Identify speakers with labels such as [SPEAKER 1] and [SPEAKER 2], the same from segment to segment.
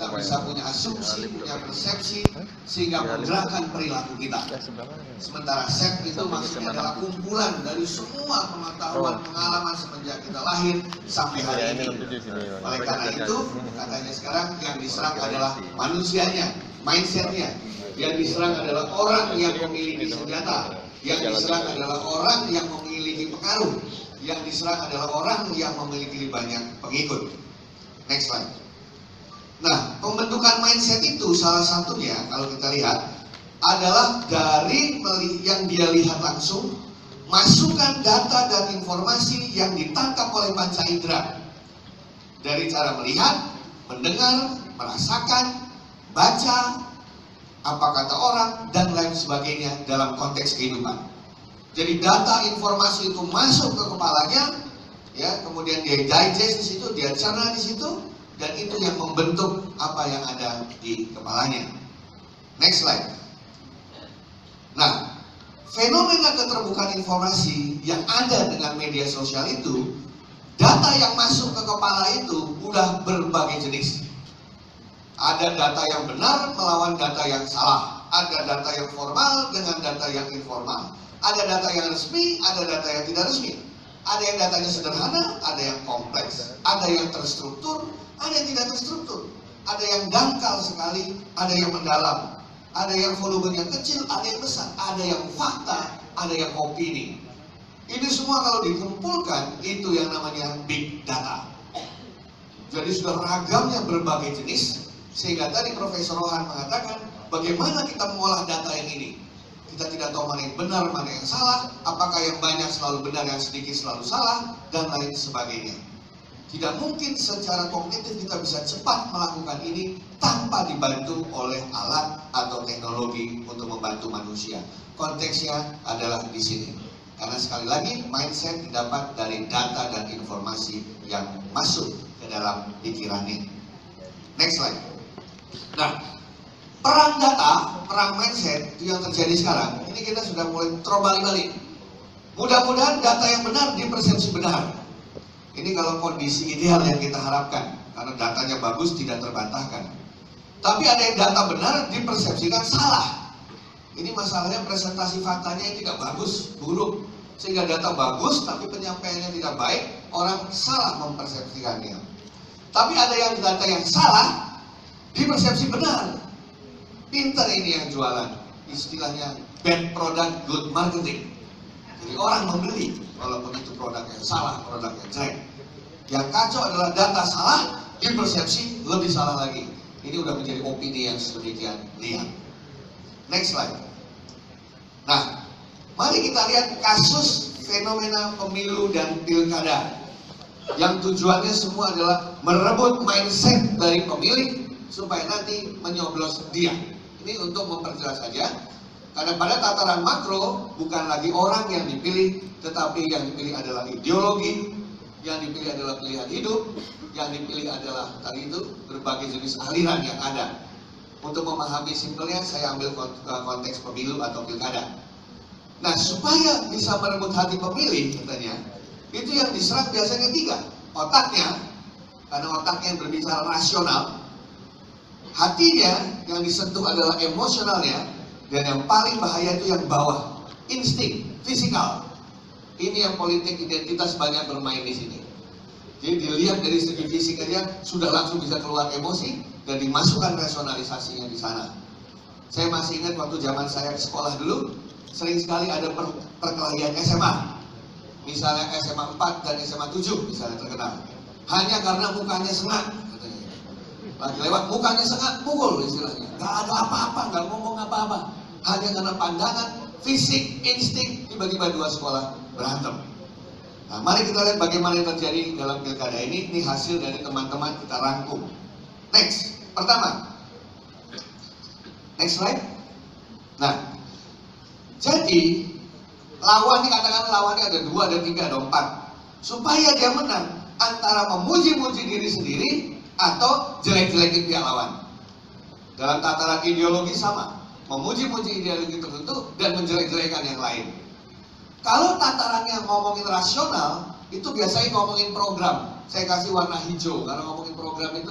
[SPEAKER 1] bisa punya asumsi, punya persepsi, sehingga menggerakkan perilaku kita. Sementara set itu maksudnya adalah kumpulan dari semua pengetahuan, pengalaman semenjak kita lahir sampai hari ini. Oleh karena itu, katanya sekarang yang diserang adalah manusianya, mindsetnya. Yang diserang adalah orang yang memiliki senjata. Yang diserang adalah orang yang memiliki pengaruh. Yang diserang adalah orang yang memiliki banyak pengikut. Next slide. Nah, pembentukan mindset itu salah satunya kalau kita lihat adalah dari yang dia lihat langsung, masukkan data dan informasi yang ditangkap oleh panca indera. Dari cara melihat, mendengar, merasakan, baca, apa kata orang, dan lain sebagainya dalam konteks kehidupan. Jadi data informasi itu masuk ke kepalanya, ya, kemudian dia digest di situ, dia cerna di situ, dan itu yang membentuk apa yang ada di kepalanya. Next slide. Nah, fenomena keterbukaan informasi yang ada dengan media sosial itu, data yang masuk ke kepala itu udah berbagai jenis. Ada data yang benar melawan data yang salah. Ada data yang formal dengan data yang informal. Ada data yang resmi, ada data yang tidak resmi. Ada yang datanya sederhana, ada yang kompleks. Ada yang terstruktur, ada yang tidak terstruktur. Ada yang dangkal sekali, ada yang mendalam. Ada yang volumenya kecil, ada yang besar. Ada yang fakta, ada yang opini. Ini semua kalau dikumpulkan, itu yang namanya big data. Jadi sudah ragamnya berbagai jenis. Sehingga tadi Profesor Rohan mengatakan, bagaimana kita mengolah data yang ini? Kita tidak tahu mana yang benar, mana yang salah, apakah yang banyak selalu benar, yang sedikit selalu salah, dan lain sebagainya. Tidak mungkin secara kognitif kita bisa cepat melakukan ini tanpa dibantu oleh alat atau teknologi untuk membantu manusia. Konteksnya adalah di sini. Karena sekali lagi, mindset didapat dari data dan informasi yang masuk ke dalam pikirannya. Next slide. Nah, perang data, perang mindset yang terjadi sekarang, ini kita sudah mulai terbalik-balik. Mudah-mudahan data yang benar dipersepsi benar. Ini kalau kondisi ideal yang kita harapkan, karena datanya bagus tidak terbantahkan. Tapi ada yang data benar dipersepsikan salah. Ini masalahnya presentasi faktanya yang tidak bagus, buruk. Sehingga data bagus tapi penyampaiannya tidak baik, orang salah mempersepsikannya. Tapi ada yang data yang salah dipersepsi benar. Pintar ini yang jualan. Istilahnya bad product, good marketing. Jadi orang membeli walaupun itu produk yang salah, produk yang jelek. Yang kacau adalah data salah, dipersepsi lebih salah lagi. Ini udah menjadi opini yang sedemikian liar. Next slide. Nah, mari kita lihat kasus fenomena pemilu dan pilkada. Yang tujuannya semua adalah merebut mindset dari pemilih supaya nanti menyoblos dia. Ini untuk memperjelas saja. Karena pada tataran makro bukan lagi orang yang dipilih, tetapi yang dipilih adalah ideologi, yang dipilih adalah pilihan hidup, yang dipilih adalah tadi itu berbagai jenis aliran yang ada. Untuk memahami simpelnya, saya ambil konteks pemilu atau pilkada. Nah, supaya bisa merebut hati pemilih, katanya, itu yang diserang biasanya tiga. Otaknya, karena otaknya yang berbicara rasional. Hatinya yang disentuh adalah emosionalnya, dan yang paling bahaya itu yang bawah, insting, fisikal. Ini yang politik identitas banyak bermain di sini. Jadi dilihat dari segi fisik aja sudah langsung bisa keluar emosi dan dimasukkan rasionalisasinya di sana. Saya masih ingat waktu zaman saya di sekolah dulu, sering sekali ada perkelahian SMA. Misalnya SMA 4 dan SMA 7 misalnya terkenal. Hanya karena mukanya sengak. Lagi lewat mukanya sangat pukul istilahnya. Gak ada apa-apa, gak ngomong apa-apa. Hanya karena pandangan, fisik, insting, tiba-tiba dua sekolah berantem. Nah, mari kita lihat bagaimana yang terjadi dalam pilkada ini. Ini hasil dari teman-teman kita rangkum. Next, pertama. Next slide. Nah, jadi lawan ini katakan lawannya ada 2, ada 3, ada 4. Supaya dia menang antara memuji-muji diri sendiri atau jelek-jelekin pihak lawan. Dalam tataran ideologi sama, memuji-muji ideologi tertentu dan menjelek-jelekan yang lain. Kalau tatarannya ngomongin rasional, itu biasanya ngomongin program. Saya kasih warna hijau, karena ngomongin program itu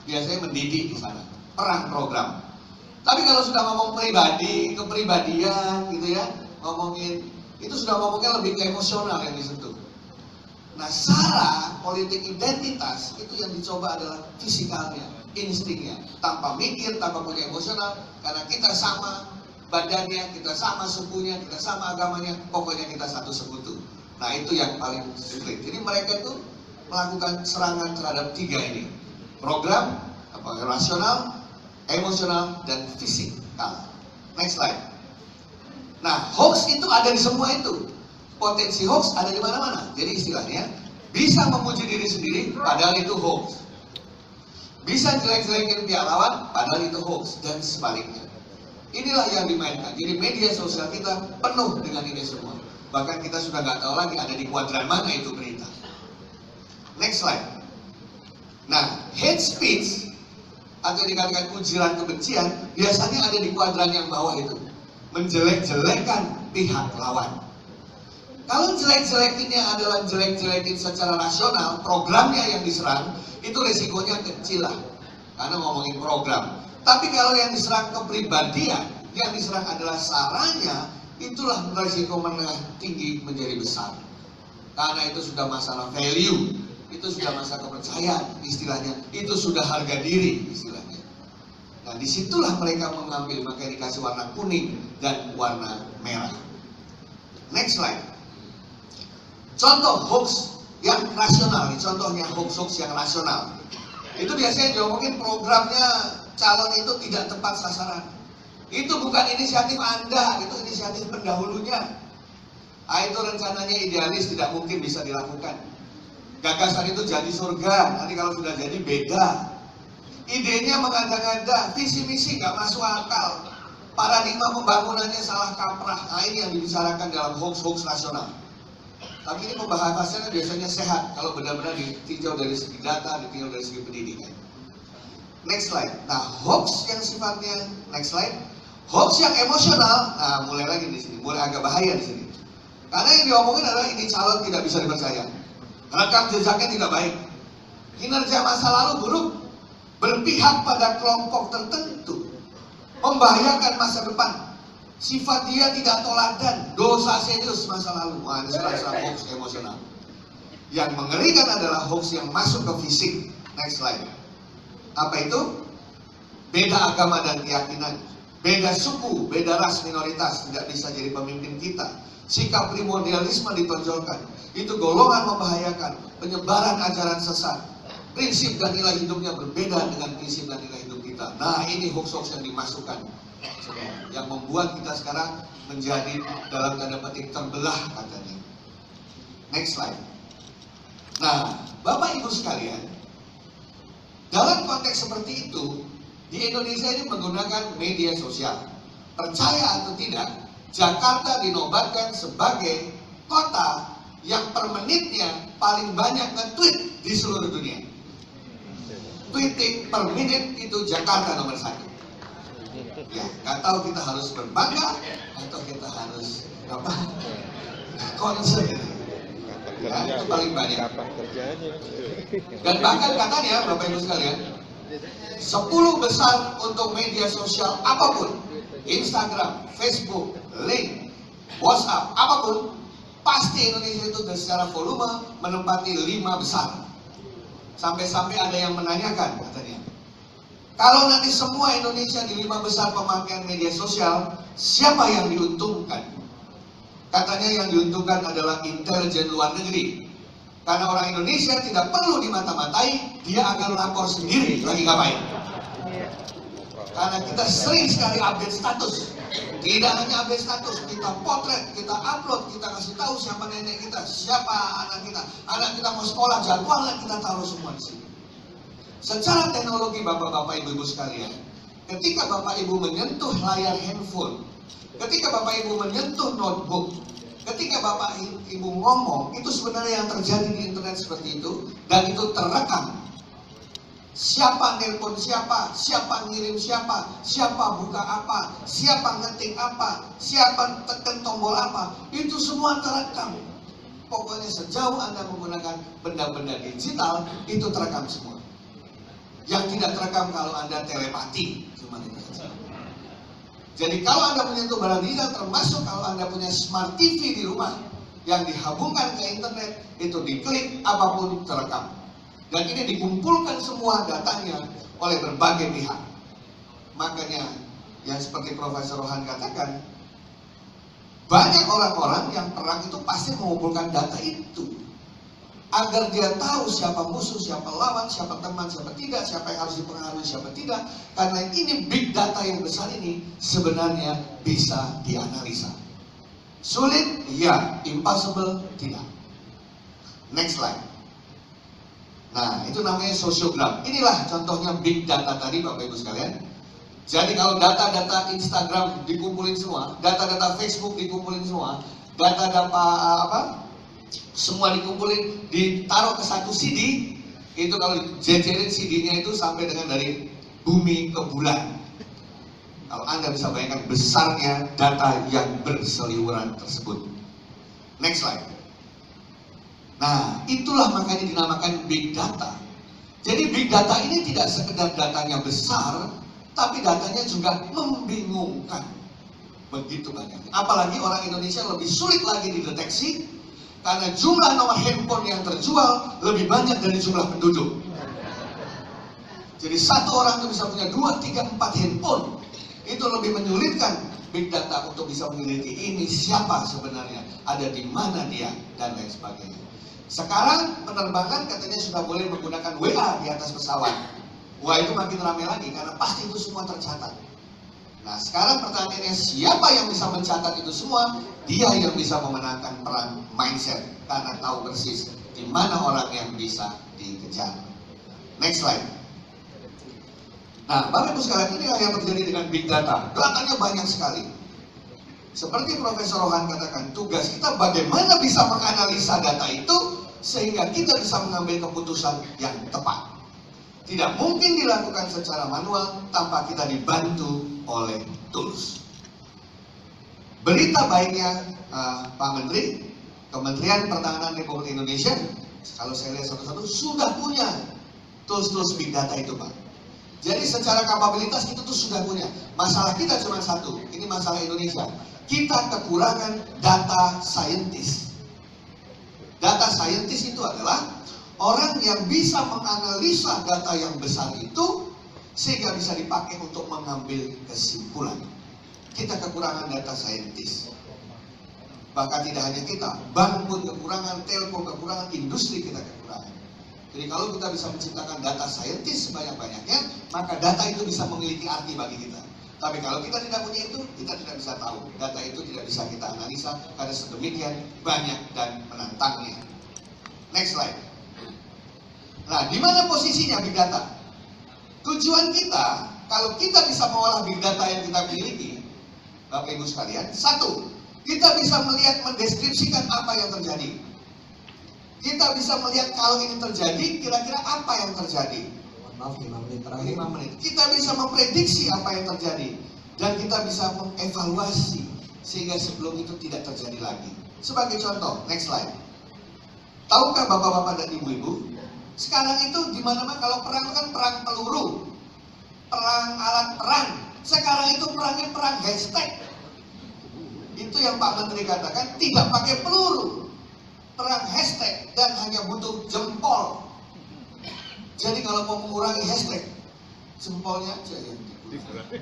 [SPEAKER 1] biasanya mendidik di sana, perang program. Tapi kalau sudah ngomong pribadi, kepribadian gitu ya, ngomongin itu sudah ngomongnya lebih ke emosional yang disentuh. Nah, SARA politik identitas itu yang dicoba adalah fisikalnya, instingnya, tanpa mikir, tanpa punya emosional, karena kita sama badannya, kita sama sukunya, kita sama agamanya, pokoknya kita satu sekutu. Nah, itu yang paling sulit. Jadi mereka itu melakukan serangan terhadap tiga ini: program, rasional, emosional, dan fisikal. Next slide. Nah, hoax itu ada di semua itu. Potensi hoax ada di mana-mana. Jadi istilahnya bisa memuji diri sendiri padahal itu hoax. Bisa jelek-jelekin pihak lawan padahal itu hoax, dan sebaliknya. Inilah yang dimainkan. Jadi media sosial kita penuh dengan ini semua. Bahkan kita sudah nggak tahu lagi ada di kuadran mana itu berita. Next slide. Nah, hate speech atau dikatakan ujaran kebencian biasanya ada di kuadran yang bawah itu. Menjelek-jelekan pihak lawan. Kalau jelek-jelekinnya adalah jelek-jelekin secara rasional, programnya yang diserang, itu resikonya kecil lah. Karena ngomongin program. Tapi kalau yang diserang kepribadian, yang diserang adalah saranya, itulah resiko menengah tinggi menjadi besar. Karena itu sudah masalah value, itu sudah masalah kepercayaan istilahnya, itu sudah harga diri istilahnya. Nah, disitulah mereka mengambil, makanya dikasih warna kuning dan warna merah. Next slide. Contoh hoax yang rasional, contohnya hoax yang rasional. Itu biasanya diomongin programnya calon itu tidak tepat sasaran. Itu bukan inisiatif Anda, itu inisiatif pendahulunya. Itu rencananya idealis, tidak mungkin bisa dilakukan. Gagasan itu jadi surga, nanti kalau sudah jadi beda. Idenya mengada-ngada, visi misi nggak masuk akal. Paradigma pembangunannya salah kaprah. Nah, ini yang dibicarakan dalam hoax rasional. Tapi ini pembahasannya biasanya sehat kalau benar-benar ditinjau dari segi data, ditinjau dari segi pendidikan. Next slide. Nah, hoax yang sifatnya, next slide. Hoax yang emosional, nah mulai lagi di sini, mulai agak bahaya di sini. Karena yang diomongin adalah ini calon tidak bisa dipercaya, rekam jejaknya tidak baik, kinerja masa lalu buruk, berpihak pada kelompok tertentu, membahayakan masa depan. Sifat dia tidak toladan, dosa serius masa lalu. Wah, ini serasa hoax emosional. Yang mengerikan adalah hoax yang masuk ke fisik. Next slide. Apa itu? Beda agama dan keyakinan, beda suku, beda ras minoritas tidak bisa jadi pemimpin kita. Sikap primordialisme ditonjolkan. Itu golongan membahayakan, penyebaran ajaran sesat. Prinsip dan nilai hidupnya berbeda dengan prinsip dan nilai hidup kita. Nah, ini hoax yang dimasukkan, yang membuat kita sekarang menjadi dalam tanda petik terbelah katanya. Next slide. Nah, Bapak Ibu sekalian, dalam konteks seperti itu, di Indonesia ini menggunakan media sosial. Percaya atau tidak, Jakarta dinobatkan sebagai kota yang per menitnya paling banyak nge-tweet di seluruh dunia. Tweeting per menit itu Jakarta nomor 1. Ya, nggak tahu kita harus berbangga atau kita harus apa? Concern. Ya, itu paling banyak. Dan bahkan katanya, Bapak Ibu sekalian, 10 besar untuk media sosial apapun, Instagram, Facebook, Link, WhatsApp, apapun, pasti Indonesia itu secara volume menempati 5 besar. Sampai-sampai ada yang menanyakan katanya, kalau nanti semua Indonesia di 5 besar pemakaian media sosial, siapa yang diuntungkan? Katanya yang diuntungkan adalah intelijen luar negeri. Karena orang Indonesia tidak perlu dimata-matai, dia akan lapor sendiri lagi ngapain. Karena kita sering sekali update status. Tidak hanya update status, kita potret, kita upload, kita kasih tahu siapa nenek kita, siapa anak kita mau sekolah, jadwalnya kita taruh semua di sini. Secara teknologi Bapak-bapak, Ibu-ibu sekalian, ketika Bapak Ibu menyentuh layar handphone, ketika Bapak Ibu menyentuh notebook, ketika Bapak Ibu ngomong, itu sebenarnya yang terjadi di internet seperti itu, dan itu terekam. Siapa nelpon siapa, siapa ngirim siapa, siapa buka apa, siapa ngetik apa, siapa tekan tombol apa, itu semua terekam. Pokoknya sejauh Anda menggunakan benda-benda digital, itu terekam semua. yang tidak terekam kalau Anda telepati. Cuma itu saja. Jadi kalau Anda punya itu barang digital, termasuk kalau Anda punya smart TV di rumah yang dihubungkan ke internet, itu diklik apapun terekam. Dan ini dikumpulkan semua datanya oleh berbagai pihak. Makanya yang seperti Profesor Rohan katakan, banyak orang-orang yang perang itu pasti mengumpulkan data itu agar dia tahu siapa musuh, siapa lawan, siapa teman, siapa tidak, siapa yang harus dipengaruhi, siapa tidak. Karena ini big data yang besar ini sebenarnya bisa dianalisa. Sulit? Ya. Impossible? Tidak. Next slide. Nah, itu namanya sociogram. Inilah contohnya big data tadi, Bapak Ibu sekalian. Jadi kalau data-data Instagram dikumpulin semua, data-data Facebook dikumpulin semua, data-data semua dikumpulin, ditaruh ke satu CD, itu kalau jejerin CD-nya itu sampai dengan dari bumi ke bulan. Kalau Anda bisa bayangkan besarnya data yang berseliweran tersebut. Next slide. Nah, itulah makanya dinamakan big data. Jadi big data ini tidak sekedar datanya besar, tapi datanya juga membingungkan. Begitu banyak. Apalagi orang Indonesia lebih sulit lagi dideteksi, karena jumlah nomor handphone yang terjual lebih banyak dari jumlah penduduk. Jadi satu orang itu bisa punya 2, 3, 4 handphone. Itu lebih menyulitkan big data untuk bisa meneliti ini siapa sebenarnya, ada di mana dia, dan lain sebagainya. Sekarang penerbangan katanya sudah boleh menggunakan WA di atas pesawat. Wah, itu makin ramai lagi karena pasti itu semua tercatat. Nah, sekarang pertanyaannya, siapa yang bisa mencatat itu semua? Dia yang bisa memenangkan perang mindset karena tahu persis di mana orang yang bisa dikejar. Next slide. Nah, Bapak Ibu sekalian, inilah yang terjadi dengan big data. Datanya banyak sekali. Seperti Profesor Rohan katakan, tugas kita bagaimana bisa menganalisa data itu sehingga kita bisa mengambil keputusan yang tepat. Tidak mungkin dilakukan secara manual tanpa kita dibantu oleh tools. Berita baiknya Pak Menteri, Kementerian Pertahanan Republik Indonesia, kalau saya lihat satu-satu, sudah punya tools-tools big data itu, Pak. Jadi secara kapabilitas kita tuh sudah punya. Masalah kita cuma satu, ini masalah Indonesia. Kita kekurangan data scientist. Data scientist itu adalah orang yang bisa menganalisa data yang besar itu sehingga bisa dipakai untuk mengambil kesimpulan. Kita kekurangan data scientist. Bahkan tidak hanya kita, bank pun kekurangan, telkom kekurangan, industri kita kekurangan. Jadi kalau kita bisa menciptakan data scientist sebanyak-banyaknya, maka data itu bisa memiliki arti bagi kita. Tapi kalau kita tidak punya itu, kita tidak bisa tahu. Data itu tidak bisa kita analisa karena sedemikian banyak dan menantangnya. Next slide. Nah, di mana posisinya big data? Tujuan kita, kalau kita bisa mengolah big data yang kita miliki, Bapak Ibu sekalian, satu, kita bisa melihat, mendeskripsikan apa yang terjadi. Kita bisa melihat kalau ini terjadi, kira-kira apa yang terjadi.
[SPEAKER 2] Maaf, 5 menit terakhir.
[SPEAKER 1] 5 menit. Kita bisa memprediksi apa yang terjadi. Dan kita bisa mengevaluasi sehingga sebelum itu tidak terjadi lagi. Sebagai contoh, next slide. Tahukah bapak-bapak dan ibu-ibu, sekarang itu di mana-mana kalau perang kan perang peluru, perang alat perang. Sekarang itu perangnya perang hashtag. Itu yang Pak Menteri katakan, tidak pakai peluru, perang hashtag, dan hanya butuh jempol. Jadi kalau mau mengurangi hashtag, jempolnya aja yang digunakan.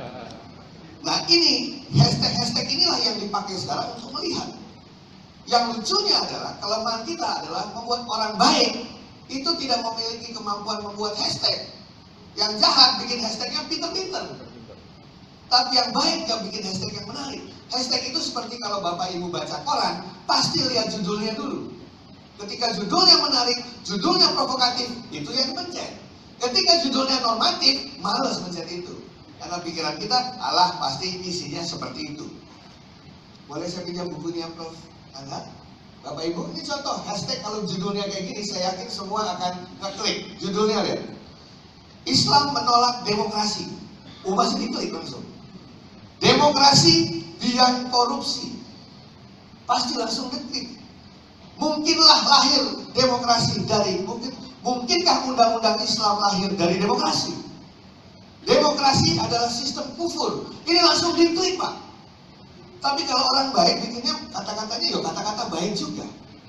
[SPEAKER 1] Nah, ini hashtag inilah yang dipakai sekarang untuk melihat. Yang lucunya adalah kelemahan kita adalah membuat orang baik itu tidak memiliki kemampuan membuat hashtag. Yang jahat bikin hashtagnya pinter-pinter. Tapi yang baik yang bikin hashtag yang menarik. Hashtag itu seperti kalau Bapak Ibu baca koran, pasti lihat judulnya dulu. Ketika judulnya menarik, judulnya provokatif, itu yang dipencet. Ketika judulnya normatif, males mencet itu. Karena pikiran kita, alah pasti isinya seperti itu. Boleh saya pinjam bukunya Prof. Angga? Bapak Ibu, ini contoh hashtag kalau judulnya kayak gini, saya yakin semua akan ngeklik. Judulnya lihat. Islam menolak demokrasi. Pasti diklik langsung. Demokrasi biang korupsi. Pasti langsung diklik. Mungkinlah lahir demokrasi dari Mungkinkah undang-undang Islam lahir dari demokrasi? Demokrasi adalah sistem kufur. Ini langsung di-tweet, Pak. Tapi kalau orang baik bikinnya kata-katanya ya kata-kata baik juga.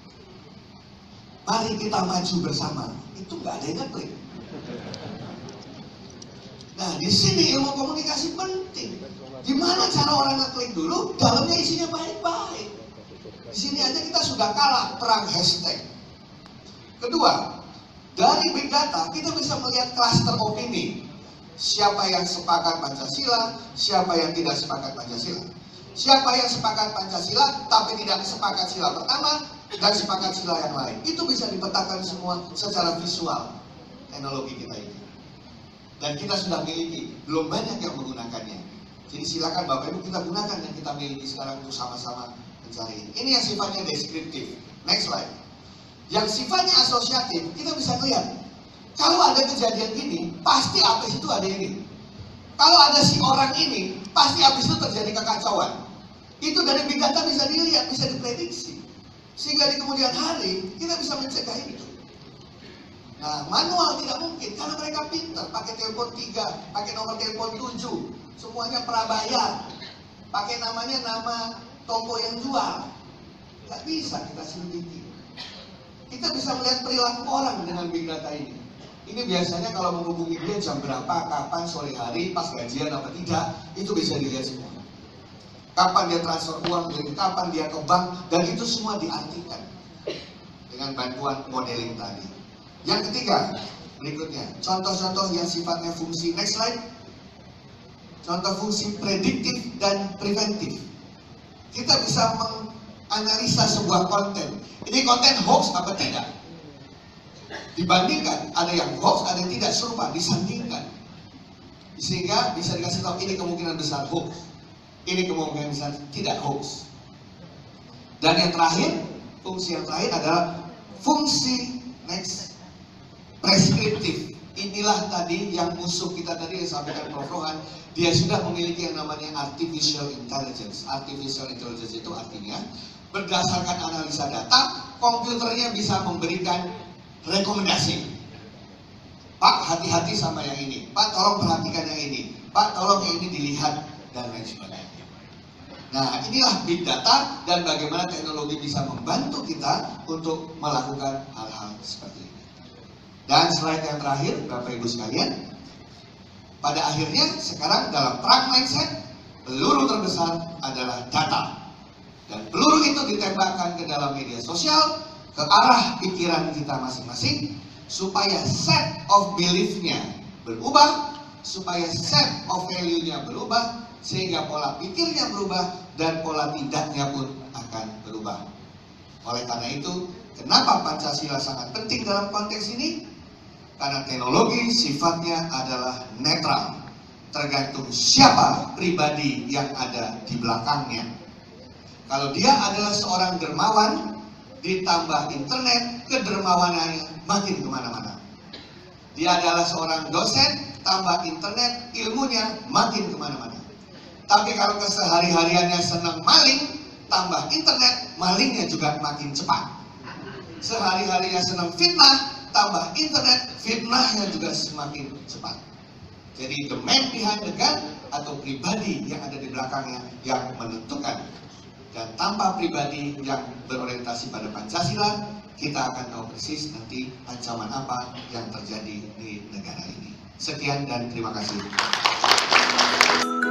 [SPEAKER 1] Mari kita maju bersama. Itu nggak ada yang ngeklik. Nah, di sini ilmu komunikasi penting. Gimana cara orang ngeklik dulu? Dalamnya isinya baik-baik. Di sini aja kita sudah kalah perang hashtag. Kedua, dari big data kita bisa melihat cluster opini. Siapa yang sepakat Pancasila, siapa yang tidak sepakat Pancasila. Siapa yang sepakat Pancasila tapi tidak sepakat sila pertama dan sepakat sila yang lain. Itu bisa dipetakan semua secara visual teknologi kita ini. Dan kita sudah miliki, belum banyak yang menggunakannya. Jadi silakan Bapak Ibu kita gunakan yang kita miliki sekarang untuk sama-sama mencari ini. Ini yang sifatnya deskriptif. Next slide. Yang sifatnya asosiatif, kita bisa lihat. Kalau ada kejadian gini, pasti habis itu ada ini. Kalau ada si orang ini, pasti habis itu terjadi kekacauan. Itu dari big data bisa dilihat, bisa diprediksi. Sehingga di kemudian hari, kita bisa mencegah itu. Nah, manual tidak mungkin, karena mereka pintar. Pakai telepon 3, pakai nomor telepon 7. Semuanya prabayar. Pakai namanya nama toko yang jual. Nggak bisa kita selidiki. Kita bisa melihat perilaku orang dengan big data ini. Ini biasanya kalau menghubungi dia jam berapa, kapan, sore hari, pas gajian apa tidak, itu bisa dilihat semua. Kapan dia transfer uang, kapan dia ke bank, dan itu semua diartikan dengan bantuan modeling tadi. Yang ketiga, berikutnya, contoh-contoh yang sifatnya fungsi. Next slide. Contoh fungsi prediktif dan preventif. Kita bisa menganalisa sebuah konten. Ini konten hoax apa tidak? Dibandingkan, ada yang hoax, ada yang tidak, serupa, disandingkan. Sehingga bisa dikasih tahu ini kemungkinan besar hoax, ini kemungkinan besar tidak hoax. Dan yang terakhir, fungsi yang terakhir adalah fungsi next preskriptif. Inilah tadi yang musuh kita tadi yang disampaikan Prof. Rohan, dia sudah memiliki yang namanya artificial intelligence. Artificial intelligence itu artinya berdasarkan analisa data, komputernya bisa memberikan rekomendasi. Pak, hati-hati sama yang ini. Pak, tolong perhatikan yang ini. Pak, tolong yang ini dilihat, dan lain sebagainya. Nah, inilah big data dan bagaimana teknologi bisa membantu kita untuk melakukan hal-hal seperti ini. Dan slide yang terakhir, Bapak Ibu sekalian, pada akhirnya sekarang dalam perang mindset, peluru terbesar adalah data. Dan peluru itu ditembakkan ke dalam media sosial, ke arah pikiran kita masing-masing, supaya set of belief-nya berubah, supaya set of value-nya berubah, sehingga pola pikirnya berubah dan pola tidaknya pun akan berubah. Oleh karena itu, kenapa Pancasila sangat penting dalam konteks ini? Karena teknologi sifatnya adalah netral, tergantung siapa pribadi yang ada di belakangnya. Kalau dia adalah seorang dermawan, ditambah internet, kedermawanannya makin kemana-mana. Dia adalah seorang dosen, tambah internet, ilmunya makin kemana-mana. Tapi kalau kesehari-hariannya senang maling, tambah internet, malingnya juga makin cepat. Sehari-harinya senang fitnah, tambah internet, fitnahnya juga semakin cepat. Jadi the man behind the gun atau pribadi yang ada di belakangnya yang menentukan. Dan tanpa pribadi yang berorientasi pada Pancasila, kita akan tahu persis nanti ancaman apa yang terjadi di negara ini. Sekian dan terima kasih.